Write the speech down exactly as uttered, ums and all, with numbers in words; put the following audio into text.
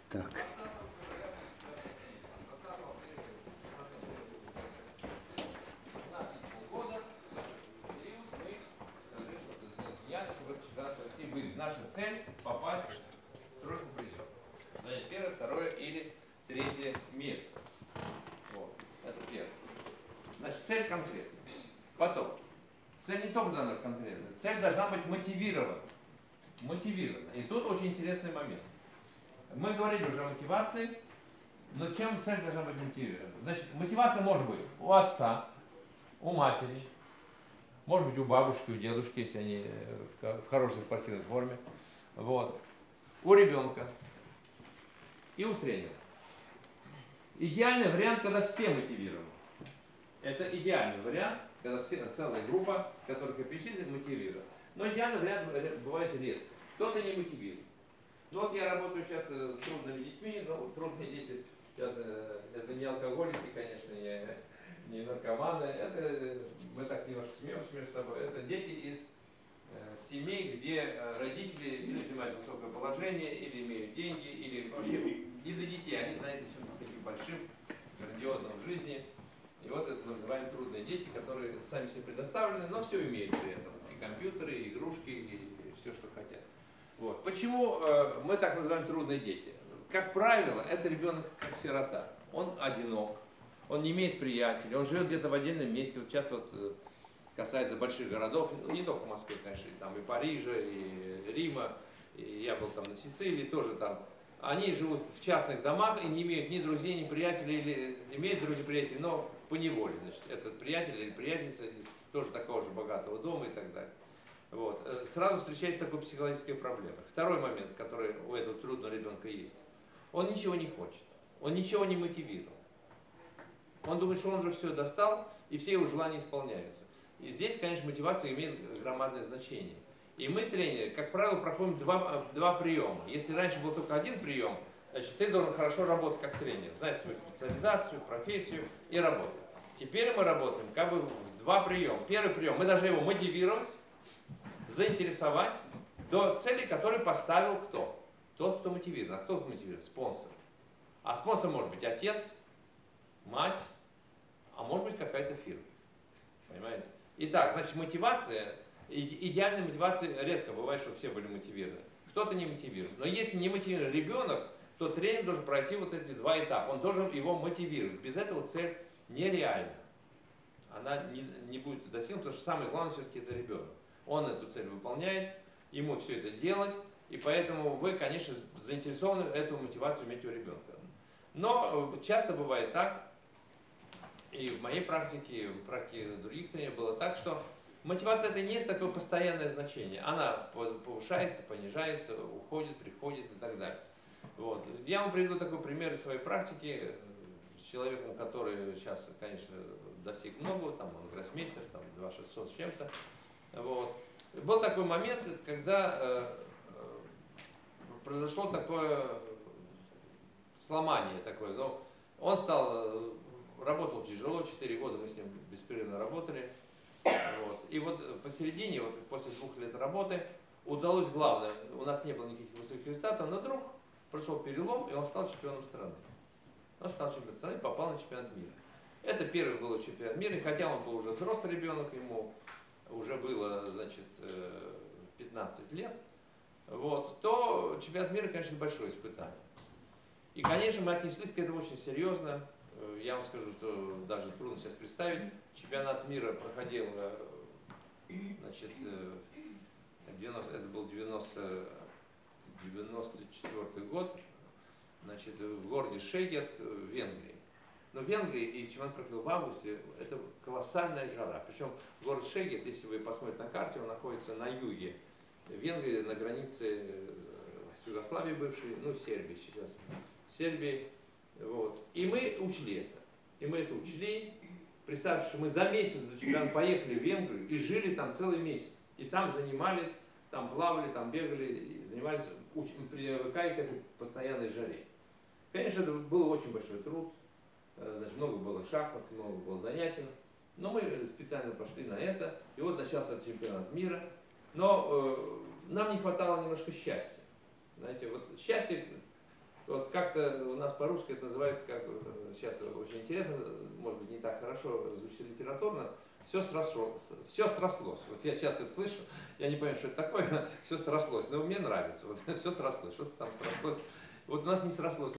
Так. Наша цель попасть в тройку призеров. Занять первое, второе или третье место. Вот. Это первое. Значит, цель конкретная. Потом. Цель не только должна быть конкретная. Цель должна быть мотивирована. Мотивирована. И тут очень интересный момент. Мы говорили уже о мотивации, но чем цель должна быть мотивирована? Значит, мотивация может быть у отца, у матери, может быть у бабушки, у дедушки, если они в хорошей спортивной форме, вот, у ребенка и у тренера. Идеальный вариант, когда все мотивированы. Это идеальный вариант, когда все, целая группа, которых я перечислил, мотивирована. Но идеальный вариант бывает редко. Кто-то не мотивирует. Ну вот я работаю сейчас с трудными детьми, но трудные дети сейчас это не алкоголики, конечно, не, не наркоманы, это мы так немножко смеемся между собой. Это дети из э, семей, где родители или занимают высокое положение, или имеют деньги, или вообще не до детей, они заняты чем-то таким большим, грандиозным в жизни. И вот это мы называем трудные дети, которые сами себе предоставлены, но все имеют при этом. И компьютеры, и игрушки, и все, что хотят. Вот. Почему э, мы так называем трудные дети? Как правило, это ребенок как сирота. Он одинок, он не имеет приятелей, он живет где-то в отдельном месте. Вот часто вот, э, касается больших городов, ну, не только Москвы, конечно, и, там, и Парижа, и Рима, и я был там на Сицилии тоже там. Они живут в частных домах и не имеют ни друзей, ни приятелей, или имеют друзей, приятелей, но по неволе. Значит, этот приятель или приятельница из тоже такого же богатого дома и так далее. Вот. Сразу встречается такой психологической проблемой. Второй момент, который у этого трудного ребенка есть. Он ничего не хочет. Он ничего не мотивирован. Он думает, что он уже все достал, и все его желания исполняются. И здесь, конечно, мотивация имеет громадное значение. И мы, тренеры, как правило, проходим два, два приема. Если раньше был только один прием, значит, ты должен хорошо работать как тренер, знать свою специализацию, профессию и работать. Теперь мы работаем как бы в два приема. Первый прием, мы должны его мотивировать, заинтересовать до цели, которую поставил кто? Тот, кто мотивирован. А кто мотивирует? Спонсор. А спонсор может быть отец, мать, а может быть какая-то фирма. Понимаете? Итак, значит, мотивация, идеальная мотивация редко бывает, что все были мотивированы. Кто-то не мотивирует. Но если не мотивирован ребенок, то тренер должен пройти вот эти два этапа. Он должен его мотивировать. Без этого цель нереальна. Она не, не будет достигнута, потому что самое главное все-таки это ребенок. Он эту цель выполняет, ему все это делать, и поэтому вы, конечно, заинтересованы эту мотивацию иметь у ребенка. Но часто бывает так, и в моей практике, и в практике других тренеров было так, что мотивация это не есть такое постоянное значение. Она повышается, понижается, уходит, приходит и так далее. Вот. Я вам приведу такой пример из своей практики с человеком, который сейчас, конечно, достиг многого, там он гроссмейстер, там две тысячи шестьсот с чем-то. Вот. Был такой момент, когда э, произошло такое сломание такое. Но он стал, работал тяжело, четыре года мы с ним беспрерывно работали. Вот. И вот посередине, вот после двух лет работы, удалось главное, у нас не было никаких высоких результатов, но вдруг прошел перелом, и он стал чемпионом страны. Он стал чемпионом страны, попал на чемпионат мира. Это первый был чемпионат мира, и хотя он был уже взрослый ребенок, ему уже было, значит, пятнадцать лет, вот, то чемпионат мира, конечно, большое испытание. И, конечно, мы отнеслись к этому очень серьезно. Я вам скажу, что даже трудно сейчас представить. Чемпионат мира проходил, значит, девяносто, это был девяносто, девяносто четвёртый год, значит, в городе Шегет в Венгрии. Но в Венгрии и чемпионат проходил в августе, это колоссальная жара. Причем город Шегет, если вы посмотрите на карте, он находится на юге Венгрии, на границе с Югославией бывшей, ну, Сербии сейчас, Сербии. Вот. И мы учли это. И мы это учли. Представьте, что мы за месяц до чемпионата поехали в Венгрию и жили там целый месяц. И там занимались, там плавали, там бегали, занимались, привыкая к этой постоянной жаре. Конечно, это был очень большой труд. Значит, много было шахмат, много было занятий. Но мы специально пошли на это. И вот начался чемпионат мира. Но э, нам не хватало немножко счастья. Знаете, вот счастье, Вот как-то у нас по-русски это называется, как сейчас очень интересно, может быть, не так хорошо звучит литературно, все срослось. Все срослось. Вот я часто это слышу, я не понимаю, что это такое, все срослось, но мне нравится, вот все срослось, что-то там срослось. Вот у нас не срослось.